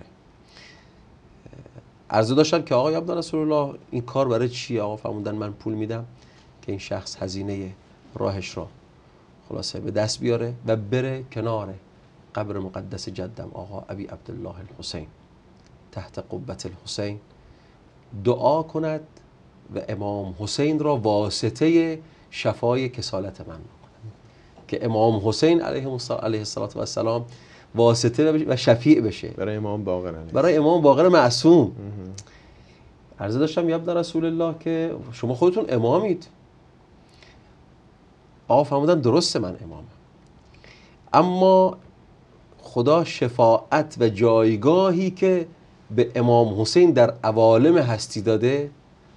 عرضه داشتم که آقا عبد رسول الله این کار برای چیه؟ آقا فرمودن من پول میدم که این شخص هزینه راهش را خلاصه به دست بیاره و بره کنار قبر مقدس جدم آقا ابی عبدالله الحسین تحت قبة الحسین دعا کند و امام حسین را واسطه شفای کسالت من بکنه، که امام حسین علیه الصلاة و السلام واسطه و شفیع بشه برای امام باقر علیه برای امام باقر معصوم. عرضه داشتم یا ابن رسول الله که شما خودتون امامید. آقا فرمودن درسته من امامم، اما خدا شفاعت و جایگاهی که به امام حسین در عوالم هستی داده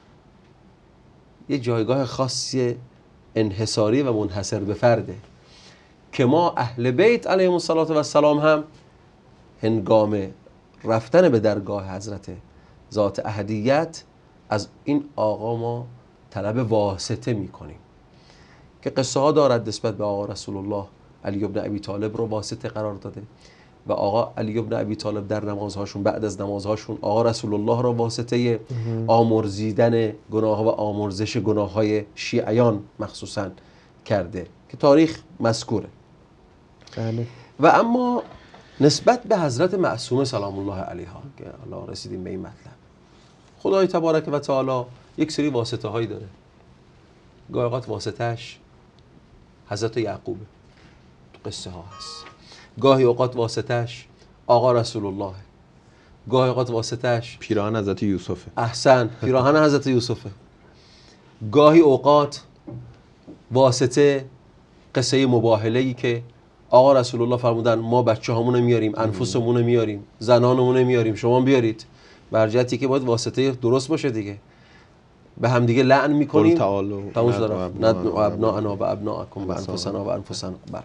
یه جایگاه خاصی انحصاری و منحصر به فرده که ما اهل بیت علیهم السلام هم هنگام رفتن به درگاه حضرت ذات احدیت از این آقا ما طلب واسطه میکنیم که قصه ها دارد نسبت به آقا رسول الله علی ابن ابی طالب رو واسطه قرار داده و آقا علی ابن ابی طالب در نمازهاشون بعد از نمازهاشون آقا رسول الله را واسطه آمرزیدن گناه و آمرزش گناه های شیعیان مخصوصا کرده که تاریخ مذکوره. بله. و اما نسبت به حضرت معصومه سلام الله علیها که الان رسیدیم به این مطلب، خدای تبارک و تعالی یک سری واسطه هایی داره. گاهی اوقات واسطهش حضرت یعقوبه تو قصه ها هست، گاهی اوقات واسطهش آقا رسول الله، گاهی اوقات واسطهش پیراهن حضرت یوسفه. احسن پیراهن حضرت یوسفه، گاهی اوقات واسطه قصه مباهله‌ای که آقا رسول الله فرمودن ما بچه همون میاریم، انفسمون میاریم، زنانمون میاریم، شما بیارید. برجتی که باید واسطه درست باشه دیگه. به هم دیگه لعن میکنیم تموش دارم ندن و ابناءنا و ابناءکم و انفسنا و انفسنا. بله.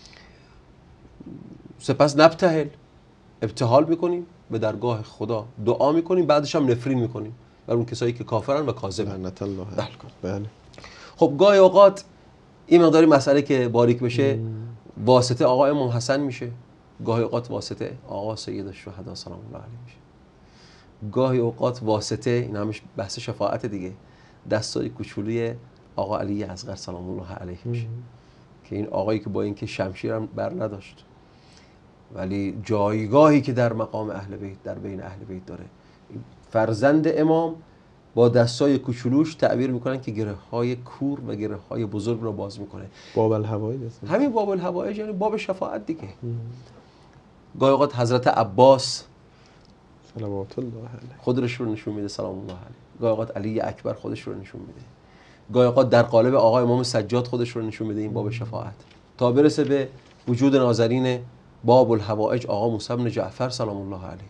سپس نبتهل ابتهال میکنیم به درگاه خدا، دعا میکنیم، بعدش هم نفرین میکنیم بر اون کسایی که کافرن و کاذبن. لعنت الله. بله. بله. خب گاهی اوقات این مقداری مسئله که باریک بشه واسطه آقا امام حسن میشه، گاهی اوقات واسطه آقا سید الشهدا سلام الله علیه میشه، گاهی اوقات واسطه این همش بحث شفاعت دیگه دستای کوچولی آقا علی اصغر سلام الله علیه میشه که این آقایی که با اینکه شمشیر هم بر نداشت ولی جایگاهی که در مقام اهل بیت در بین اهل بیت داره، فرزند امام با دستای کوچولوش تعبیر میکنن که گره های کور و گره های بزرگ رو باز میکنه. باب الحوائج. همین باب الحوائج یعنی باب شفاعت دیگه. گاهی اوقات حضرت عباس صلوات الله علیه خودش رو نشون میده سلام الله علیه، گاهی اوقات علی اکبر خودش رو نشون میده، گاهی اوقات در قالب آقا امام سجاد خودش رو نشون میده این باب شفاعت، تا برسه به وجود نازنین باب الحوائج آقا موسی بن جعفر سلام الله علیه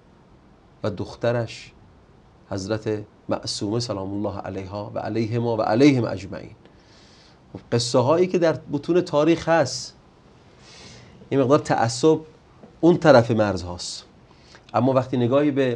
و دخترش حضرت معصومه سلام الله علیها و علیهما و علیهم اجمعین. قصه هایی که در بطون تاریخ هست این مقدار تعصب اون طرف مرز هاست، اما وقتی نگاهی به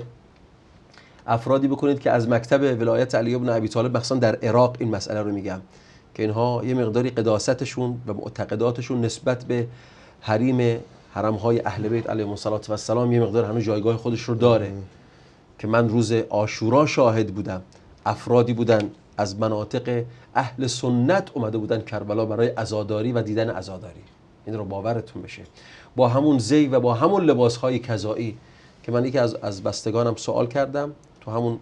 افرادی بکنید که از مکتب ولایت علی ابن ابی طالب مخصوصا در عراق این مسئله رو میگم که اینها یه مقداری قداستشون و معتقداتشون نسبت به حریم حرم های اهل بیت علیهم السلام یه مقدار هنوز جایگاه خودش رو داره که من روز عاشورا شاهد بودم، افرادی بودن از مناطق اهل سنت اومده بودن کربلا برای عزاداری و دیدن عزاداری. این رو باورتون بشه با همون زی و با همون لباسهای کذایی که من یکی از از بستگانم سوال کردم تو همون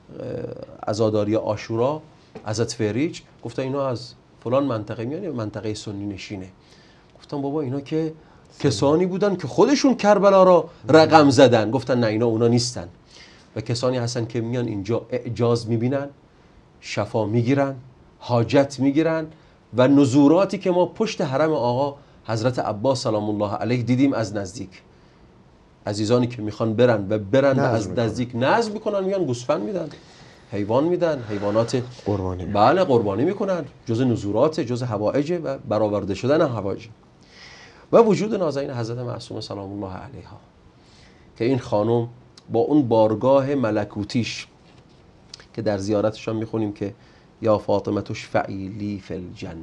عزاداری عاشورا حضرت فریج گفتن اینا از فلان منطقه میان، منطقه سنی نشینه. گفتم بابا اینا که کسانی بودن که خودشون کربلا را رقم زدن، گفتن نه اینا اونا نیستن، و کسانی هستن که میان اینجا اعجاز میبینن، شفا میگیرن، حاجت میگیرن، و نزوراتی که ما پشت حرم آقا حضرت عباس سلام الله علیه دیدیم از نزدیک. عزیزانی که میخوان برن و برن و از نزدیک نذر میکنن، میان گوسفند میدن، حیوان میدن، حیوانات قربانی میدن. بله قربانی میکنن، جز نزورات، جز حوائج و برآورده شدن حوائج. و وجود نازنین حضرت معصومه سلام الله علیها که این خانم با اون بارگاه ملکوتیش که در زیارتشان میخونیم که یا فاطمه اشفعی لی فی الجنه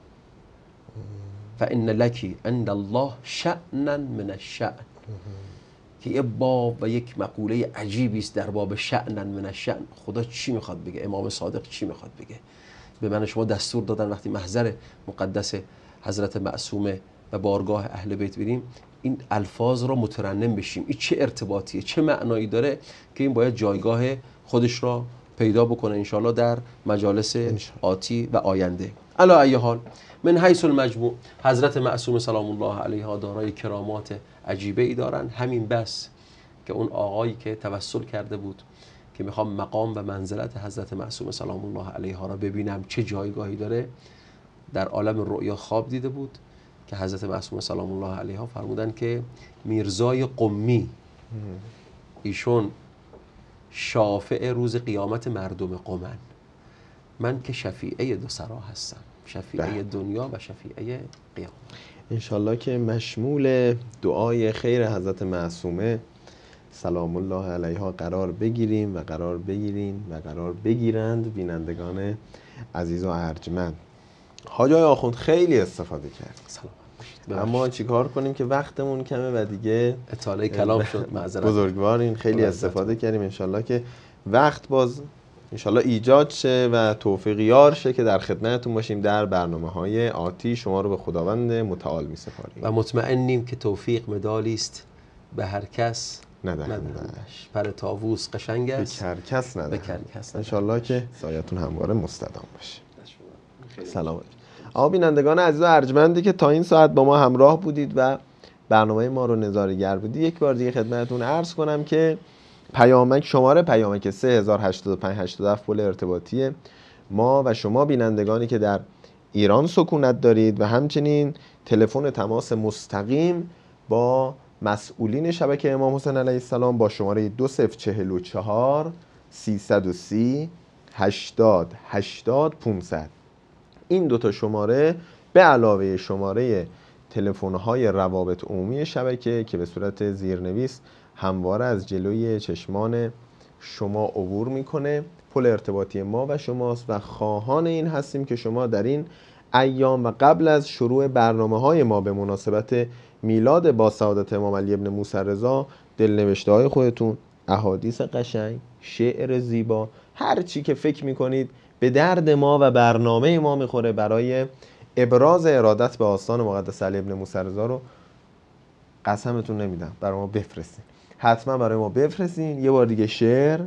فان لکی عند الله شأنا من الشأن، که یه باب و یک مقوله عجیبی است در باب شأنا من الشأن. خدا چی میخواد بگه؟ امام صادق چی میخواد بگه؟ به من شما دستور دادن وقتی محضر مقدس حضرت معصومه و بارگاه اهل بیت بریم این الفاظ را مترنم بشیم. این چه ارتباطیه، چه معنایی داره که این باید جایگاه خودش را پیدا بکنه انشاءالله در مجالس آتی و آینده. علی ای حال من حیث المجموع حضرت معصومه سلام الله علیها دارای کرامات عجیبه ای دارن. همین بس که اون آقایی که توسل کرده بود که میخوام مقام و منزلت حضرت معصومه سلام الله علیها را ببینم چه جایگاهی داره، در عالم رؤیا خواب دیده بود که حضرت معصومه سلام الله علیها فرمودن که میرزای قمی، ایشون شافع روز قیامت مردم قمن، من که شفیعه دو سرا هستم، شفیعه دنیا و شفیعه قیامت. انشالله که مشمول دعای خیر حضرت معصومه سلام الله علیها قرار بگیریم و قرار بگیریم و قرار بگیرند بینندگان عزیز و ارجمند. حاج آقای آخوند خیلی استفاده کرد، سلام. اما چیکار کنیم که وقتمون کمه و دیگه اطاله کلام شد، معذرت. بزرگوارین خیلی استفاده کردیم. انشالله که وقت باز انشالله ایجاد شه و توفیق یار شه که در خدمتتون باشیم در برنامه های آتی. شما رو به خداوند متعال می سپاریم و مطمئنیم که توفیق مدالی است به هر کس ندهندش، پر طاووس قشنگ است به هر کس ندهند. انشالله که سایتون همواره مستدام باشه. سلام آقا بینندگان عزیز و ارجمندی که تا این ساعت با ما همراه بودید و برنامه ما رو نظاره‌گر بودید، یک بار دیگه خدمتتون عرض کنم که پیامک شماره پیامک سه هزار و هشتاد و پنج هشتاد و هفت پل ارتباطی ما و شما بینندگانی که در ایران سکونت دارید و همچنین تلفن تماس مستقیم با مسئولین شبکه امام حسین علیه السلام با شماره دو صفر چهل و چهار سیصد و سی هشتاد هشتاد پانصد. این دوتا شماره به علاوه شماره تلفن‌های روابط عمومی شبکه که به صورت زیرنویس همواره از جلوی چشمان شما عبور میکنه، پل ارتباطی ما و شماست و خواهان این هستیم که شما در این ایام و قبل از شروع برنامه‌های ما به مناسبت میلاد با سعادت امام علی ابن موسی رضا دلنوشته‌های خودتون، احادیث قشنگ، شعر زیبا، هر چی که فکر میکنید به درد ما و برنامه ما میخوره برای ابراز ارادت به آستان مقدس علی ابن موسی رضا رو قسمتون نمیدم برای ما بفرستین، حتما برای ما بفرستین. یه بار دیگه شعر،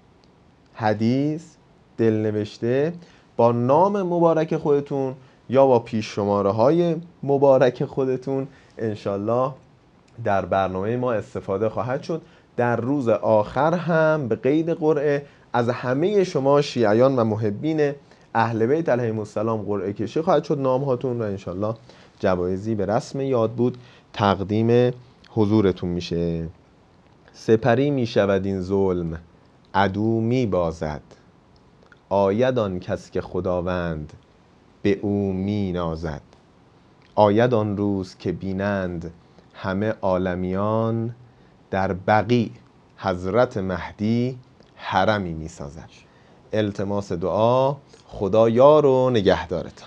حدیث، دلنوشته با نام مبارک خودتون یا با پیش شماره های مبارک خودتون انشالله در برنامه ما استفاده خواهد شد. در روز آخر هم به قید قرعه از همه شما شیعیان و محبین اهل بیت علیهم السلام قرعه کشی خواهد شد نام هاتون و انشالله جوایزی به رسم یاد بود تقدیم حضورتون میشه. سپری میشود این ظلم عدو میبازد، آید آن کس که خداوند به او می نازد. آید آن روز که بینند همه عالمیان، در بقیع حضرت مهدی حرمی می سازد. التماس دعا، خدا یار و نگهدارتان.